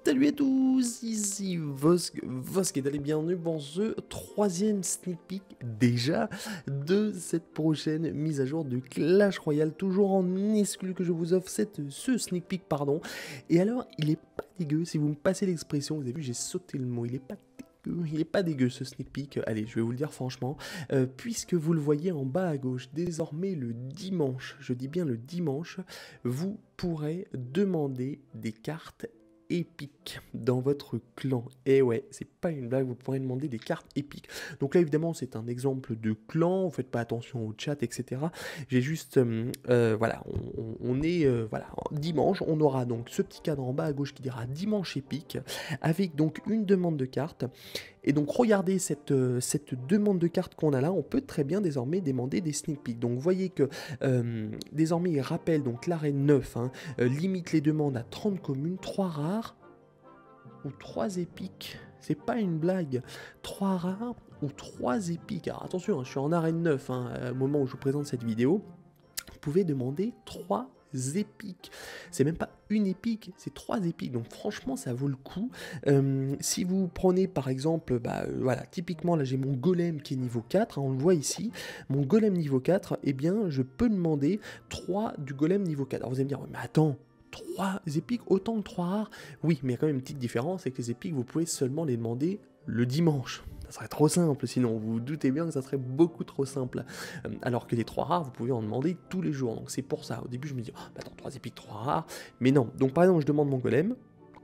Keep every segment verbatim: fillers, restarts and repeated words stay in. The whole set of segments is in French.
Salut à tous, ici Vosk, Vosk et allez bienvenue dans ce troisième sneak peek déjà de cette prochaine mise à jour de Clash Royale, toujours en exclu que je vous offre cette, ce sneak peek pardon. Et alors il est pas dégueu, si vous me passez l'expression, vous avez vu j'ai sauté le mot, il est pas dégueu, il est pas dégueu ce sneak peek, allez je vais vous le dire franchement, euh, puisque vous le voyez en bas à gauche, désormais le dimanche, je dis bien le dimanche, vous pourrez demander des cartes épiques dans votre clan. Et ouais, c'est pas une blague, vous pourrez demander des cartes épiques. Donc là, évidemment, c'est un exemple de clan, vous faites pas attention au chat, et cetera. J'ai juste, euh, euh, voilà, on, on est, euh, voilà, dimanche, on aura donc ce petit cadre en bas à gauche qui dira dimanche épique, avec donc une demande de cartes. Et donc regardez cette, euh, cette demande de cartes qu'on a là, on peut très bien désormais demander des sneak peeks. Donc vous voyez que euh, désormais il rappelle donc l'arène neuf, hein, euh, limite les demandes à trente communes, trois rares ou trois épiques. C'est pas une blague. trois rares ou trois épiques. Alors attention, hein, je suis en arène neuf hein, au moment où je vous présente cette vidéo. Vous pouvez demander trois épiques. C'est même pas une épique, c'est trois épiques. Donc franchement, ça vaut le coup. Euh, si vous prenez par exemple, bah, euh, voilà, typiquement là j'ai mon golem qui est niveau quatre, hein, on le voit ici. Mon golem niveau quatre, eh bien je peux demander trois du golem niveau quatre. Alors vous allez me dire, ouais, mais attends, trois épiques, autant que trois rares. Oui, mais il y a quand même une petite différence, c'est que les épiques, vous pouvez seulement les demander le dimanche. Ça serait trop simple, sinon vous vous doutez bien que ça serait beaucoup trop simple. Euh, alors que les trois rares, vous pouvez en demander tous les jours. Donc c'est pour ça. Au début, je me dis, oh, bah attends, trois épiques, trois rares. Mais non. Donc par exemple, je demande mon golem.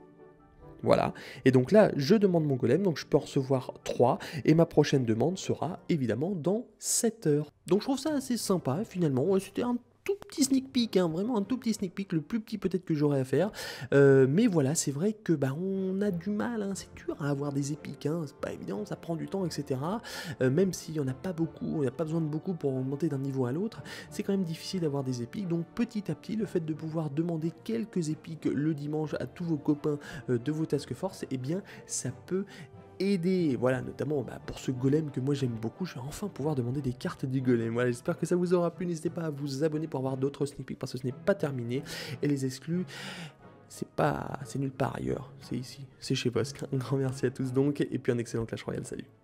Voilà. Et donc là, je demande mon golem. Donc je peux en recevoir trois. Et ma prochaine demande sera évidemment dans sept heures. Donc je trouve ça assez sympa finalement. Ouais, c'était un tout petit sneak peek, hein, vraiment un tout petit sneak peek, le plus petit peut-être que j'aurais à faire, euh, mais voilà, c'est vrai que bah, on a du mal, hein, c'est dur à avoir des épiques, hein, c'est pas évident, ça prend du temps, et cetera. Euh, même s'il n'y en a pas beaucoup, on n'a pas besoin de beaucoup pour augmenter d'un niveau à l'autre, c'est quand même difficile d'avoir des épiques, donc petit à petit, le fait de pouvoir demander quelques épiques le dimanche à tous vos copains euh, de vos task force, eh bien, ça peut aider, voilà, notamment bah, pour ce golem que moi j'aime beaucoup, je vais enfin pouvoir demander des cartes du golem. Voilà, j'espère que ça vous aura plu, n'hésitez pas à vous abonner pour avoir d'autres sneak peeks parce que ce n'est pas terminé, et les exclus, c'est pas, c'est nulle part ailleurs, c'est ici, c'est chez Vosk. Un grand merci à tous donc, et puis un excellent Clash Royale, salut.